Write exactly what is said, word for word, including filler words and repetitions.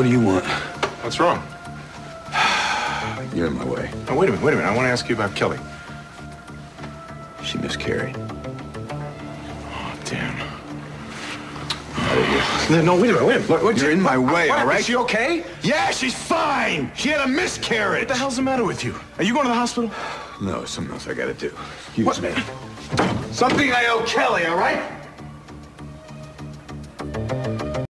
What do you want? What's wrong? You're in my way. Oh, wait a minute, wait a minute. I want to ask you about Kelly. She miscarried. Oh, damn. Out of here. No, no, wait a minute, wait a minute. What, what, You're in my way, what, all right? Is she okay? Yeah, she's fine. She had a miscarriage. What the hell's the matter with you? Are you going to the hospital? No, something else I gotta do. Excuse What? me. Something I owe Kelly, all right?